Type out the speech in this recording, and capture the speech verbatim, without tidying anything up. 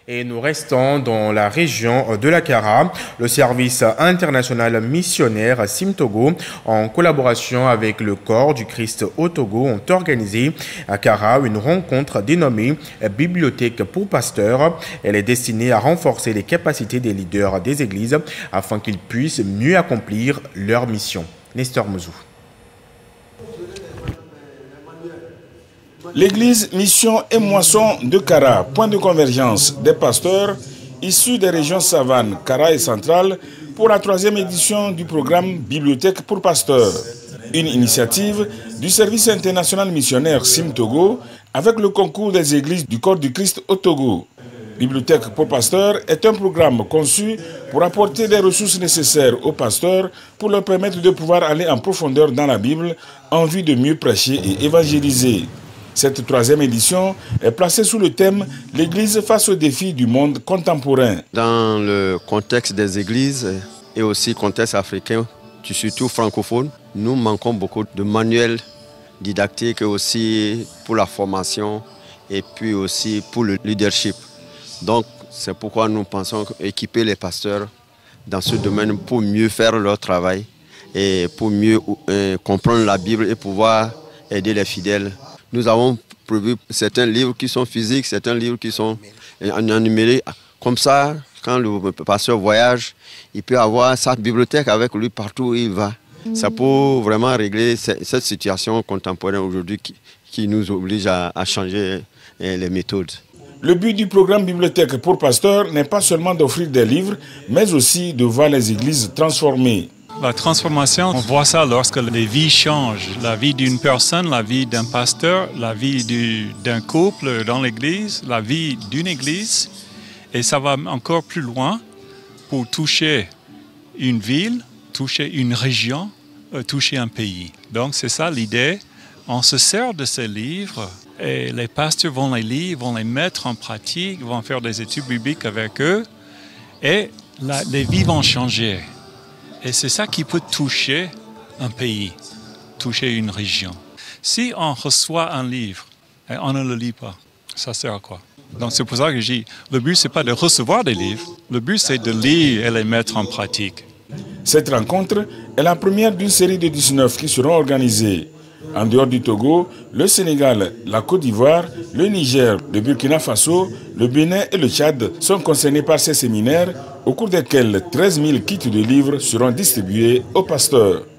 Et nous restons dans la région de la Kara. Le service international missionnaire S I M Togo, en collaboration avec le corps du Christ au Togo, ont organisé à Kara une rencontre dénommée Bibliothèque pour pasteurs. Elle est destinée à renforcer les capacités des leaders des églises afin qu'ils puissent mieux accomplir leur mission. Nestor Mouzou. L'église Mission et Moisson de Kara, point de convergence des pasteurs issus des régions Savane, Kara et Centrale pour la troisième édition du programme Bibliothèque pour pasteurs. Une initiative du service international missionnaire S I M Togo avec le concours des églises du corps du Christ au Togo. Bibliothèque pour pasteurs est un programme conçu pour apporter des ressources nécessaires aux pasteurs pour leur permettre de pouvoir aller en profondeur dans la Bible en vue de mieux prêcher et évangéliser. Cette troisième édition est placée sous le thème « L'Église face aux défis du monde contemporain ». Dans le contexte des églises et aussi contexte africain, surtout francophone, nous manquons beaucoup de manuels didactiques aussi pour la formation et puis aussi pour le leadership. Donc c'est pourquoi nous pensons équiper les pasteurs dans ce domaine pour mieux faire leur travail et pour mieux euh, comprendre la Bible et pouvoir aider les fidèles. Nous avons prévu certains livres qui sont physiques, certains livres qui sont en numérique. Comme ça, quand le pasteur voyage, il peut avoir sa bibliothèque avec lui partout où il va. Ça peut vraiment régler cette situation contemporaine aujourd'hui qui, qui nous oblige à, à changer les méthodes. Le but du programme Bibliothèque pour pasteurs n'est pas seulement d'offrir des livres, mais aussi de voir les églises transformées. La transformation, on voit ça lorsque les vies changent. La vie d'une personne, la vie d'un pasteur, la vie d'un couple dans l'église, la vie d'une église. Et ça va encore plus loin pour toucher une ville, toucher une région, toucher un pays. Donc c'est ça l'idée. On se sert de ces livres et les pasteurs vont les lire, vont les mettre en pratique, vont faire des études bibliques avec eux et la, les vies vont changer. Et c'est ça qui peut toucher un pays, toucher une région. Si on reçoit un livre et on ne le lit pas, ça sert à quoi? Donc c'est pour ça que je dis, le but c'est pas de recevoir des livres, le but c'est de lire et les mettre en pratique. Cette rencontre est la première d'une série de dix-neuf qui seront organisées. En dehors du Togo, le Sénégal, la Côte d'Ivoire, le Niger, le Burkina Faso, le Bénin et le Tchad sont concernés par ces séminaires au cours desquels treize mille kits de livres seront distribués aux pasteurs.